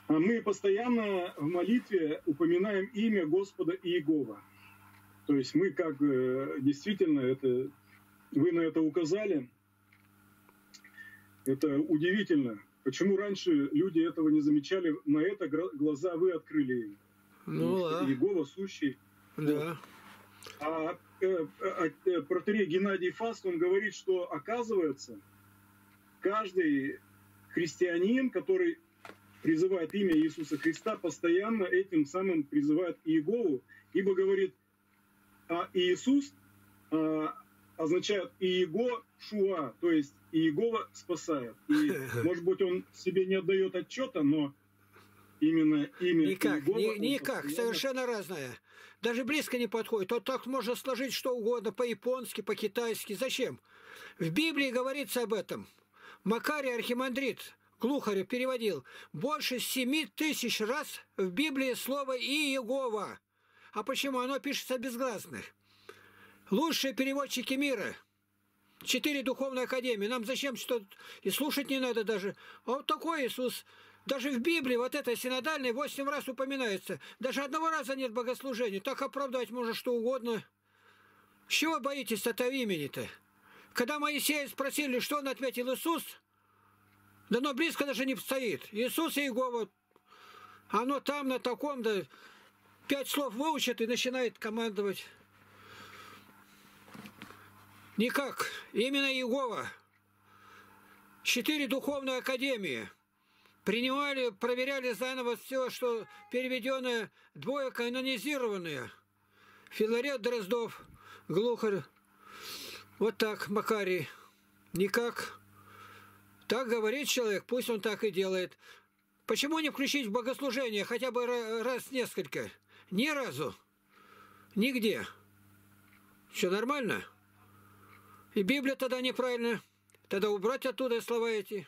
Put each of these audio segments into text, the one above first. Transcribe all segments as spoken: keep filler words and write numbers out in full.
А мы постоянно в молитве упоминаем имя Господа Иегова. То есть мы как действительно, это, вы на это указали, это удивительно. Почему раньше люди этого не замечали? На это глаза вы открыли им. Ну да. Иегова сущий. Да. А, а, а протоиерей Геннадий Фаст, он говорит, что оказывается, каждый христианин, который призывает имя Иисуса Христа, постоянно этим самым призывает Иегову, ибо говорит, а Иисус а, означает Иего Шуа, то есть Иегова спасает. И, может быть, он себе не отдает отчета, но именно имя Никак, Иегова, ни, никак, постоянно... совершенно разное. Даже близко не подходит. Вот так можно сложить что угодно, по-японски, по-китайски. Зачем? В Библии говорится об этом. Макарий Архимандрит Глухарев переводил. Больше семи тысяч раз в Библии слово Иегова. А почему? Оно пишется безгласных. Лучшие переводчики мира. Четыре духовные академии. Нам зачем что-то... И слушать не надо даже. А вот такой Иисус... Даже в Библии вот это синодальное восемь раз упоминается. Даже одного раза нет богослужения. Так оправдать можно что угодно. С чего боитесь этого имени-то? Когда Моисея спросили, что он ответил, Иисус, да оно близко даже не стоит. Иисус и Иегова. Оно там, на таком, да, пять слов выучит и начинает командовать. Никак. Именно Иегова. Четыре духовные академии. Принимали, проверяли заново все, что переведенное, двое канонизированные. Филарет Дроздов, Глухарь. Вот так, Макарий. Никак. Так говорит человек, пусть он так и делает. Почему не включить в богослужение хотя бы раз несколько? Ни разу. Нигде. Все нормально? И Библия тогда неправильно. Тогда убрать оттуда слова эти.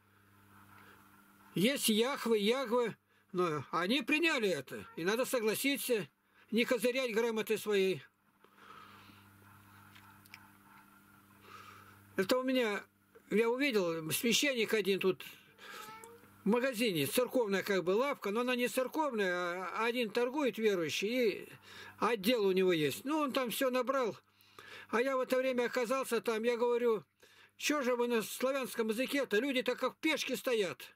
Есть Яхве, Ягве, но они приняли это. И надо согласиться, не козырять грамотой своей. Это у меня, я увидел, священник один тут в магазине, церковная как бы лавка, но она не церковная, а один торгует верующий, и отдел у него есть. Ну, он там все набрал. А я в это время оказался там, я говорю, что же вы на славянском языке-то, люди-то как пешки стоят.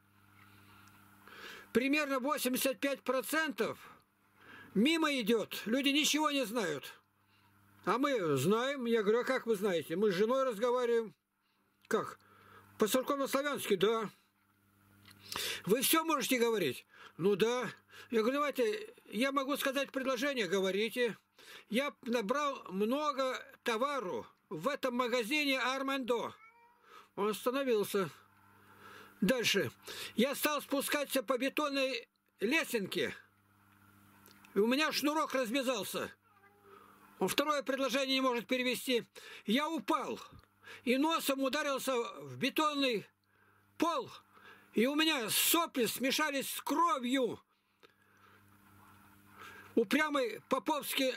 Примерно восемьдесят пять процентов мимо идет. Люди ничего не знают. А мы знаем. Я говорю, а как вы знаете? Мы с женой разговариваем. Как? По-церковно-славянски? Да. Вы все можете говорить? Ну да. Я говорю, давайте, я могу сказать предложение, говорите. Я набрал много товару в этом магазине Армандо. Он остановился. Дальше. Я стал спускаться по бетонной лесенке. И у меня шнурок развязался. Он второе предложение не может перевести. Я упал. И носом ударился в бетонный пол. И у меня сопли смешались с кровью. Упрямый поповский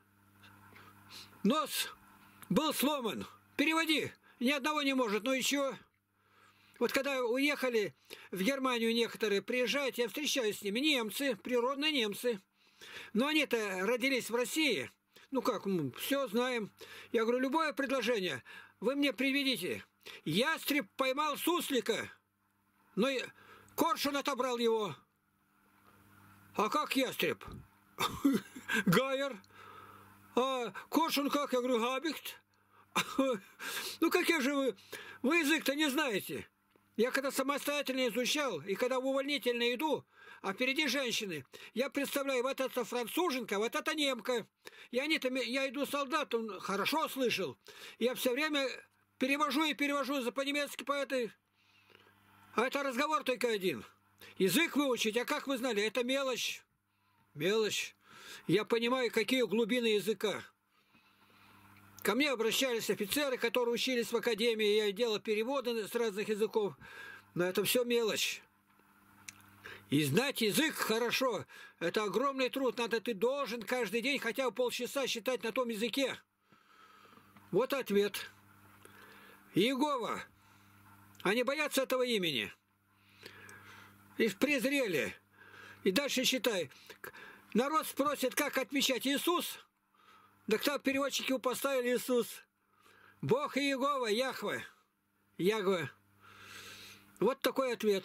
нос был сломан. Переводи. Ни одного не может. Ну еще... Вот когда уехали в Германию некоторые, приезжают, я встречаюсь с ними, немцы, природные немцы. Но они-то родились в России. Ну как, мы все знаем. Я говорю, любое предложение вы мне приведите. Ястреб поймал суслика, но коршун отобрал его. А как ястреб? Гайер. А коршун как? Я говорю, габихт. Ну какие же вы? Вы язык-то не знаете. Я когда самостоятельно изучал, и когда в увольнительное иду, а впереди женщины, я представляю, вот это француженка, вот это немка. И они-то, я иду солдатом, хорошо слышал. Я все время перевожу и перевожу за по-немецки по этой. А это разговор только один. Язык выучить, а как вы знали, это мелочь. Мелочь. Я понимаю, какие глубины языка. Ко мне обращались офицеры, которые учились в академии, я делал переводы с разных языков, но это все мелочь. И знать язык хорошо, это огромный труд, надо, ты должен каждый день хотя бы полчаса считать на том языке. Вот ответ. Иегова. Они боятся этого имени. их презрели. И дальше читай. Народ спросит, как отмечать Иисус. Да кто переводчики его поставили Иисус? Бог и Иегова, Яхве. Ягве. Вот такой ответ.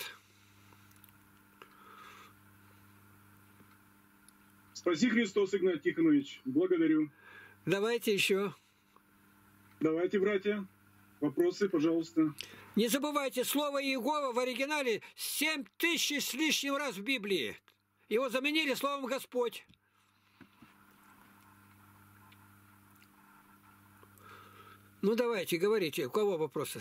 Спаси Христос, Игнат Тихонович. Благодарю. Давайте еще. Давайте, братья. Вопросы, пожалуйста. Не забывайте, слово Иегова в оригинале семь тысяч с лишним раз в Библии. Его заменили словом Господь. Ну давайте, говорите, у кого вопросы?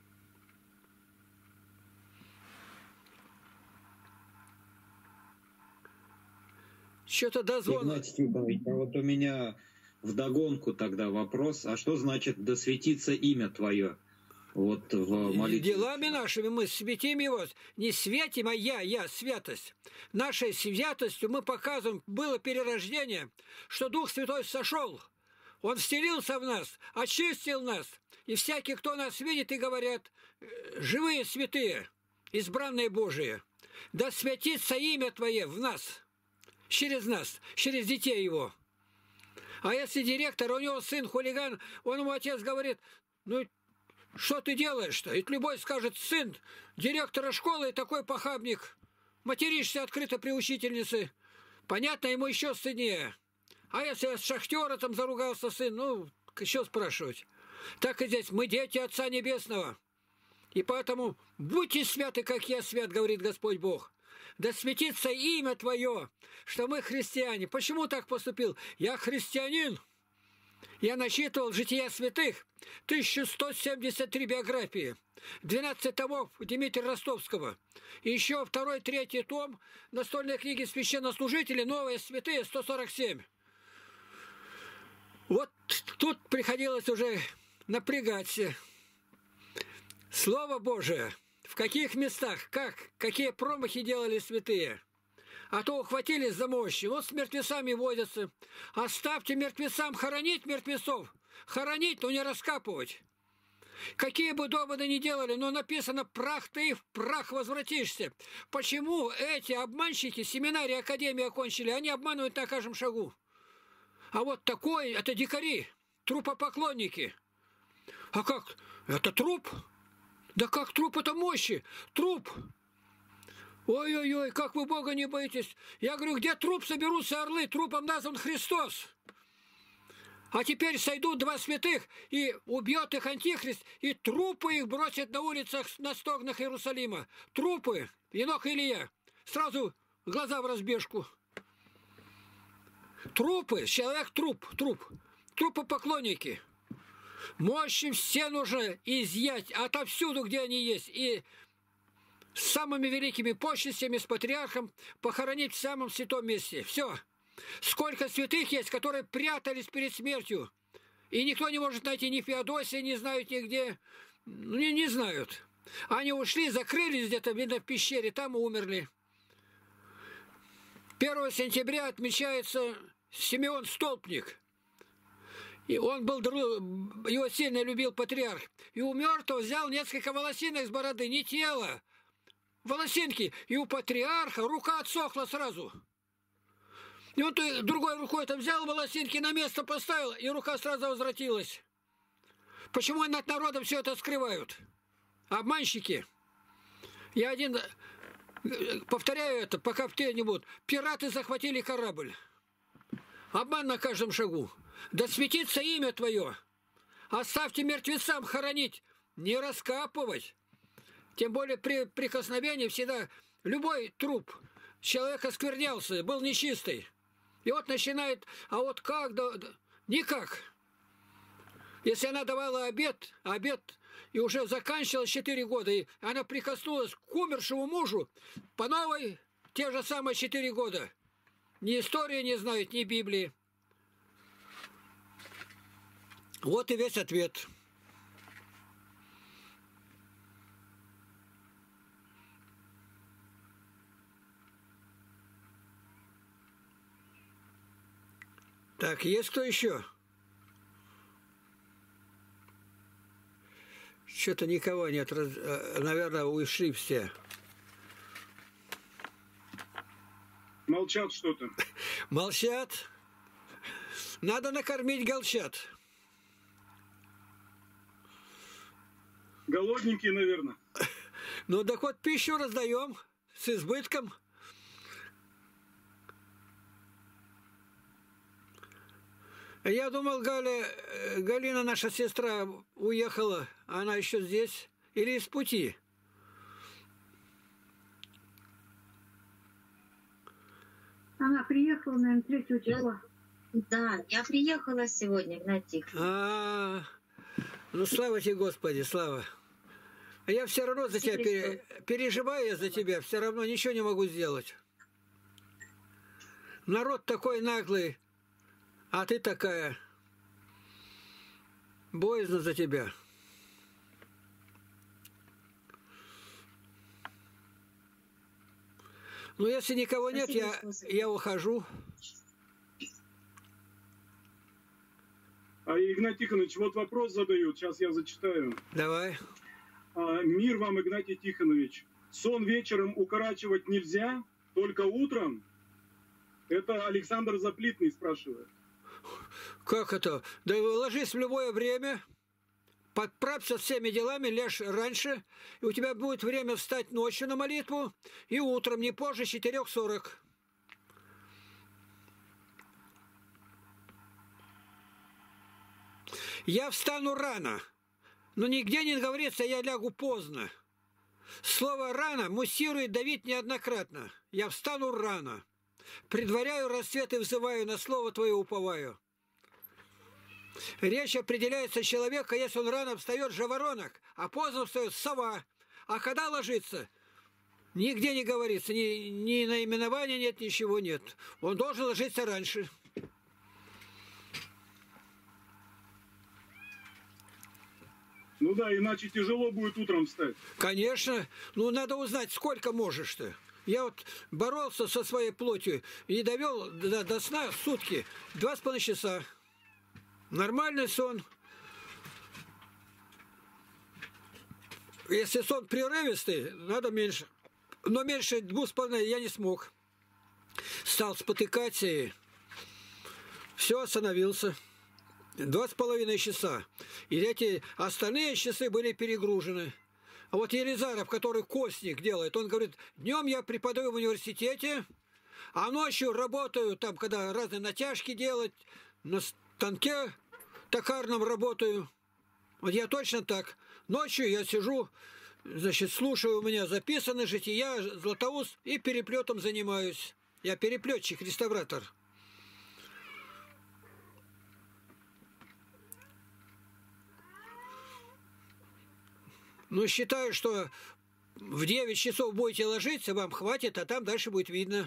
Что-то дозвон. Игнатий Тихонович, а вот у меня вдогонку тогда вопрос. А что значит «да светится имя Твое»? Вот в молитве. Делами нашими мы светим его. Не светим, а я, я, святость. Нашей святостью мы показываем, было перерождение, что Дух Святой сошел. Он вселился в нас, очистил нас. И всякий, кто нас видит, и говорят, живые святые, избранные Божие, да святится имя Твое в нас, через нас, через детей его. А если директор, у него сын хулиган, он ему отец говорит, ну, что ты делаешь-то? И любой скажет, сын директора школы такой похабник, материшься открыто при учительнице. Понятно, ему еще стыднее. А если с шахтера там заругался сын, ну, еще спрашивать. Так и здесь, мы дети Отца Небесного. И поэтому будьте святы, как я свят, говорит Господь Бог. Да светится имя Твое, что мы христиане. Почему так поступил? Я христианин. Я насчитывал жития святых, тысяча сто семьдесят три биографии, двенадцать томов Дмитрия Ростовского. И еще второй, третий том настольной книги священнослужителей, новые святые, сто сорок семь. Вот тут приходилось уже напрягаться. Слово Божие, в каких местах, как, какие промахи делали святые. А то ухватились за мощи. Вот с мертвецами водятся. Оставьте мертвецам хоронить мертвецов. Хоронить, но не раскапывать. Какие бы доводы ни делали, но написано, прах ты, в прах возвратишься. Почему эти обманщики семинарии, академии окончили, они обманывают на каждом шагу? А вот такой, это дикари, трупопоклонники. А как? Это труп? Да как труп, это мощи? Труп. Ой-ой-ой, как вы Бога не боитесь. Я говорю, где труп, соберутся орлы, трупом назван Христос. А теперь сойдут два святых, и убьет их Антихрист, и трупы их бросят на улицах, на стогнах Иерусалима. Трупы, Енох и Илия. Сразу глаза в разбежку. Трупы, человек труп, труп. Трупопоклонники. Мощи все нужно изъять отовсюду, где они есть. И с самыми великими почестями, с патриархом похоронить в самом святом месте. Все. Сколько святых есть, которые прятались перед смертью. И никто не может найти ни Феодосии, не знают нигде. Не, не знают. Они ушли, закрылись где-то, видно, в пещере, там и умерли. первого сентября отмечается Симеон Столпник. И он был, его сильно любил патриарх. И у мертвого взял несколько волосинок с бороды, не тело. Волосинки. И у патриарха рука отсохла сразу. И он другой рукой это взял волосинки, на место поставил, и рука сразу возвратилась. Почему над народом все это скрывают? Обманщики. Я один, повторяю это, пока в те не будут. Пираты захватили корабль. Обман на каждом шагу. Да светится имя Твое. Оставьте мертвецам хоронить, не раскапывать. Тем более при прикосновении всегда любой труп человек осквернялся, был нечистый. И вот начинает, а вот как, да, да, никак. Если она давала обет, обет, и уже заканчивалась четыре года, и она прикоснулась к умершему мужу, по новой те же самые четыре года. Ни истории не знают, ни Библии. Вот и весь ответ. Так, есть кто еще? Что-то никого нет. Наверное, ушли все. Молчат что-то. Молчат. Надо накормить голчат. Голодненькие, наверное. Ну так вот пищу раздаем с избытком. Я думал, Галя, Галина, наша сестра, уехала. Она еще здесь. Или из пути. Она приехала, наверное, третьего числа. Да, я приехала сегодня, Игнатий. А, ну слава тебе, Господи, слава. А я все равно за тебя пере, переживаю я за тебя, все равно ничего не могу сделать. Народ такой наглый, а ты такая. Боязно за тебя. Ну, если никого нет, я, я ухожу. А Игнатий Тихонович, вот вопрос задают, сейчас я зачитаю. Давай. А, мир вам, Игнатий Тихонович. Сон вечером укорачивать нельзя, только утром? Это Александр Заплитный спрашивает. Как это? Да ложись в любое время, подправься всеми делами, лежь раньше, и у тебя будет время встать ночью на молитву, и утром, не позже четырех сорок. Я встану рано, но нигде не говорится, я лягу поздно. Слово «рано» муссирует Давид неоднократно. Я встану рано. Предваряю рассвет и взываю, на слово Твое уповаю. Речь определяется человека, если он рано встает, жаворонок, а поздно встает сова. А когда ложится, нигде не говорится, ни, ни наименования нет, ничего нет. Он должен ложиться раньше. Ну да, иначе тяжело будет утром встать. Конечно. Ну, надо узнать, сколько можешь ты. Я вот боролся со своей плотью и довел до, до сна сутки два с половиной часа. Нормальный сон. Если сон прерывистый, надо меньше. Но меньше двух с половиной я не смог. Стал спотыкаться и все, остановился. Два с половиной часа. И эти остальные часы были перегружены. А вот Елизаров, который костник делает, он говорит, днем я преподаю в университете, а ночью работаю, там, когда разные натяжки делать, на станке токарном работаю. Вот я точно так. Ночью я сижу, значит, слушаю, у меня записаны жития, Златоуст, и переплетом занимаюсь. Я переплетчик, реставратор. Ну, считаю, что в девять часов будете ложиться, вам хватит, а там дальше будет видно.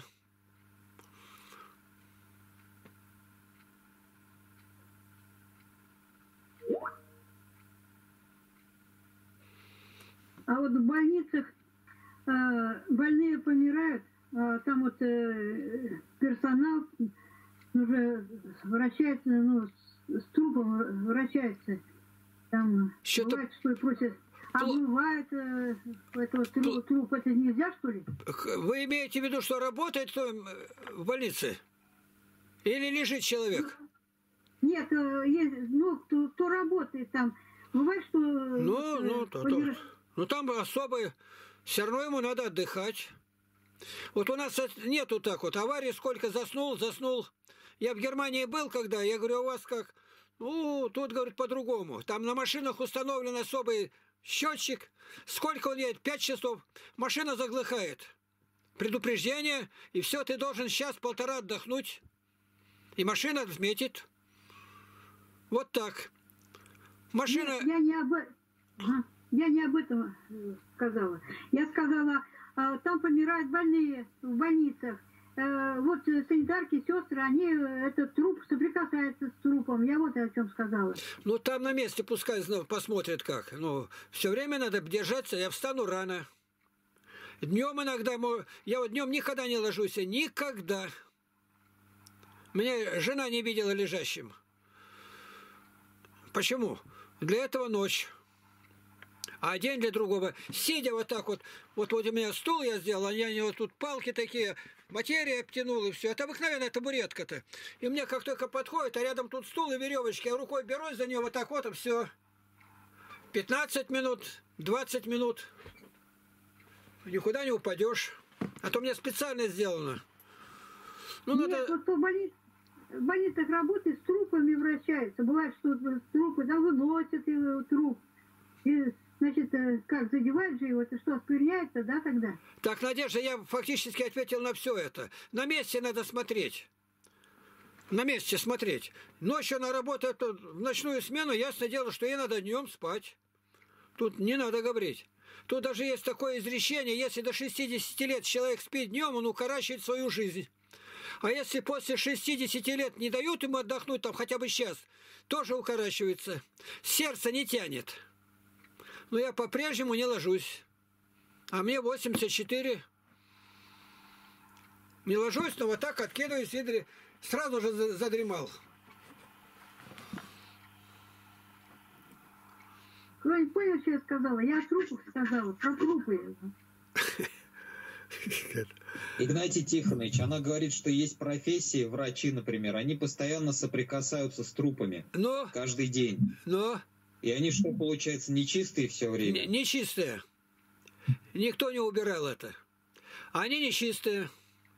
А вот в больницах э, больные помирают, а там вот э, персонал уже вращается, ну, с, с трупом вращается. Там Что-то... бывает, что и просят. А Пл... бывает, э, этого тру, труп, это нельзя, что ли? Вы имеете в виду, что работает кто в больнице? Или лежит человек? Нет, есть, ну, кто, кто работает там. Бывает, что... Ну, э, ну, то, помер... то. Ну, там особо... Все равно ему надо отдыхать. Вот у нас нету так вот. Аварии сколько заснул, заснул. Я в Германии был, когда, я говорю, у вас как? Ну, тут, говорит, по-другому. Там на машинах установлен особый счетчик. Сколько он едет? Пять часов. Машина заглыхает. Предупреждение. И все, ты должен час-полтора отдохнуть. И машина отметит. Вот так. Машина... Нет, я не об... ага. Я не об этом сказала. Я сказала, там помирают больные в больницах. Вот санитарки, сестры, они, этот труп соприкасается с трупом. Я вот о чем сказала. Ну, там на месте пускай посмотрят как. Ну, все время надо держаться, я встану рано. Днем иногда, я вот днем никогда не ложусь, никогда. Меня жена не видела лежащим. Почему? Для этого ночь. а один для другого. Сидя вот так вот, вот, вот у меня стул я сделал, а я у него тут палки такие, материя обтянул и все. Это обыкновенная табуретка-то. И мне как только подходит, а рядом тут стул и веревочки, я рукой берусь за нее вот так вот, и все. пятнадцать минут, двадцать минут. Никуда не упадешь. А то мне специально сделано. Ну, Нет, надо... вот кто в больнице, в больницах работает, с трупами вращается. Бывает, что трупы, да, выносят его труп. И, значит, как, задевают же его, это что, оскверняется, да, тогда? Так, Надежда, я фактически ответил на все это. На месте надо смотреть. На месте смотреть. Ночью она работает в ночную смену, ясно дело, что ей надо днем спать. Тут не надо говорить. Тут даже есть такое изречение, если до шестидесяти лет человек спит днем, он укорачивает свою жизнь. А если после шестидесяти лет не дают ему отдохнуть там хотя бы час, тоже укорачивается. Сердце не тянет. Но я по-прежнему не ложусь. А мне восемьдесят четыре. Не ложусь, но вот так откидываюсь и сразу же задремал. Кто не понял, что я сказала? Я о трупах сказала, про трупы. Игнатий Тихонович, она говорит, что есть профессии, врачи, например, они постоянно соприкасаются с трупами. Но, каждый день. Но, И они что, получается, нечистые все время? Нечистые. Никто не убирал это. Они нечистые.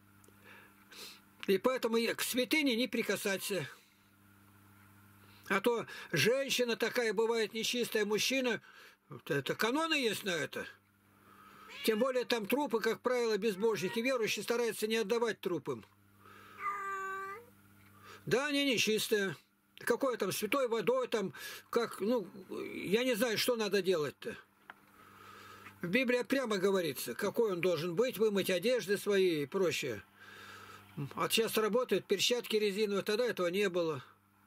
И поэтому к святыне не прикасаться. А то женщина такая бывает нечистая, мужчина. Это каноны есть на это. Тем более там трупы, как правило, безбожники, верующие стараются не отдавать трупам. Да, они нечистые. Какой там святой водой, там, как, ну, я не знаю, что надо делать-то. В Библии прямо говорится, какой он должен быть, вымыть одежды свои и прочее. А сейчас работают перчатки резиновые, тогда этого не было.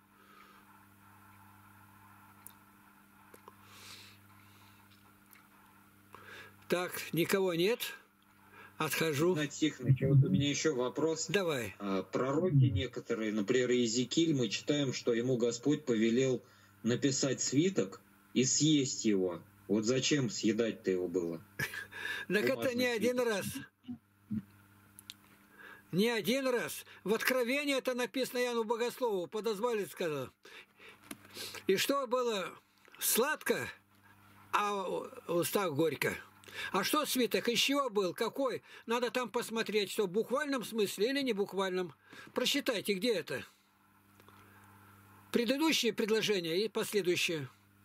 Так, никого нет. Отхожу. Игнатий Тихонович, вот у меня еще вопрос. Давай. А, пророки некоторые, например, Иезекииль, мы читаем, что ему Господь повелел написать свиток и съесть его. Вот зачем съедать-то его было? Так это не один раз. Не один раз. В Откровении это написано Иоанну Богослову, подозвали, сказал. И что было сладко, а в устах горько. А что свиток? Из чего был? Какой? Надо там посмотреть, что в буквальном смысле или не буквальном. Прочитайте, где это. Предыдущее предложение и последующее.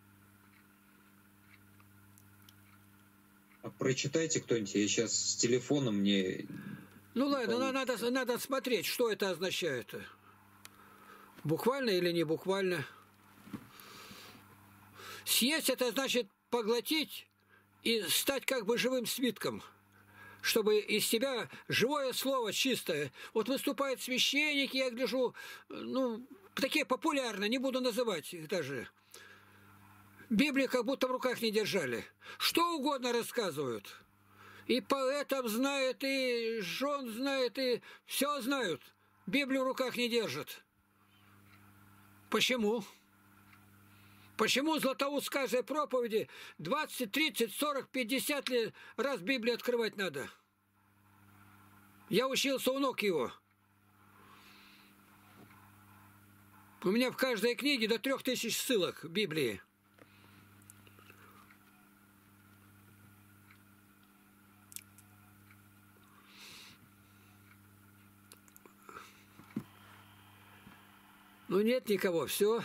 А прочитайте кто-нибудь, я сейчас с телефоном мне... Ну ладно, надо, надо смотреть, что это означает. Буквально или не буквально. Съесть это значит поглотить и стать как бы живым свитком, чтобы из тебя живое слово чистое. Вот выступают священники, я гляжу, ну, такие популярные, не буду называть их даже. Библию как будто в руках не держали. Что угодно рассказывают. И поэтов знают, и жен знают, и все знают. Библию в руках не держат. Почему? Почему Златоуст с каждой проповеди двадцать, тридцать, сорок, пятьдесят раз Библию открывать надо? Я учился у ног его. У меня в каждой книге до трех тысяч ссылок в Библии. Ну нет никого, все.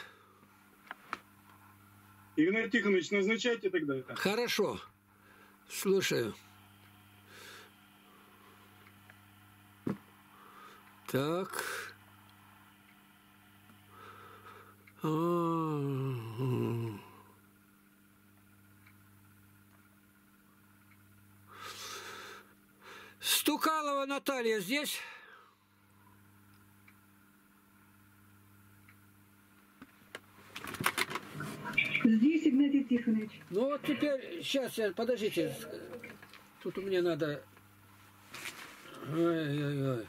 Игнатий Тихонович, назначайте тогда это. Хорошо. Слушаю. Так. А-а-а. Стукалова Наталья здесь? Здесь, Игнатий Тихонович. Ну вот теперь, сейчас, подождите. Тут у меня надо... Ой-ой-ой.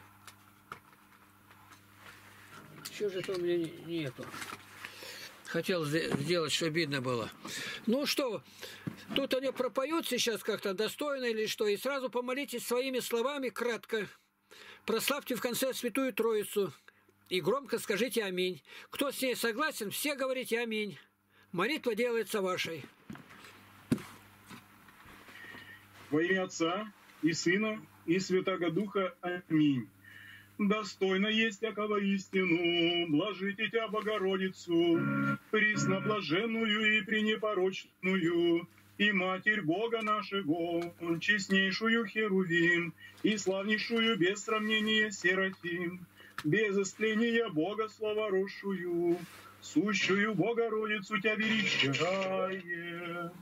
Чего же это у меня нету? Хотел сделать, чтобы видно было. Ну что, Тут они пропоют сейчас как-то достойно или что, и сразу помолитесь своими словами кратко. Прославьте в конце Святую Троицу и громко скажите «Аминь». Кто с ней согласен, все говорите «Аминь». Молитва делается вашей. Во имя Отца и Сына и Святаго Духа. Аминь. Достойно есть якого истину, блажите Тя, Богородицу, пресноблаженную и пренепорочную, и Матерь Бога нашего, честнейшую Херувим, и славнейшую без сравнения Серафим, без истления Бога словоросшую, сущую Богородицу Тя величаем.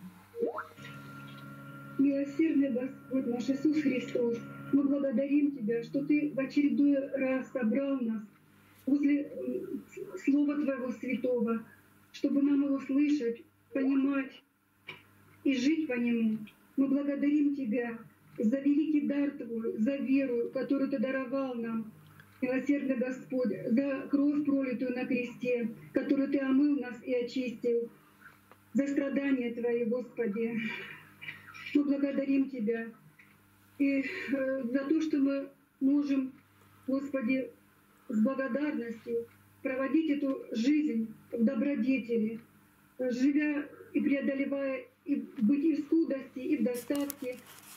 Милосердный Господь наш Иисус Христос, мы благодарим Тебя, что Ты в очередной раз собрал нас возле Слова Твоего Святого, чтобы нам его слышать, понимать и жить по нему. Мы благодарим Тебя за великий дар Твой, за веру, которую Ты даровал нам, милосердный Господь, за кровь, пролитую на кресте, которую Ты омыл нас и очистил, за страдания Твои, Господи. Мы благодарим Тебя и э, за то, что мы можем, Господи, с благодарностью проводить эту жизнь в добродетели, живя и преодолевая, и быть и в скудости, и в достатке.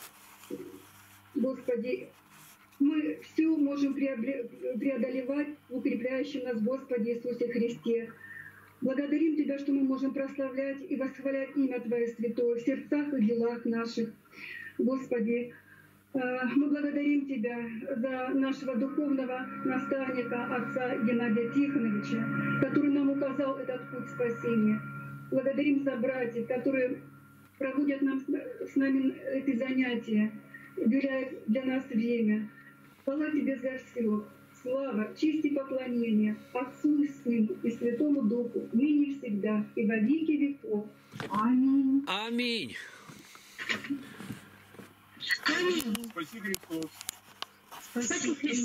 Господи, мы все можем преодолевать в укрепляющем нас Господи Иисусе Христе. Благодарим Тебя, что мы можем прославлять и восхвалять имя Твое святое в сердцах и делах наших. Господи, мы благодарим Тебя за нашего духовного наставника, отца Геннадия Тихоновича, который нам указал этот путь спасения. Благодарим за братьев, которые проводят нам, с нами эти занятия, уделяют для нас время. Хвала Тебе за все. Слава, честь и поклонение Отцу и Сыну и Святому Духу, ныне и всегда, и во веки веков. Аминь. Аминь. Аминь. Спаси Христос. Спасибо.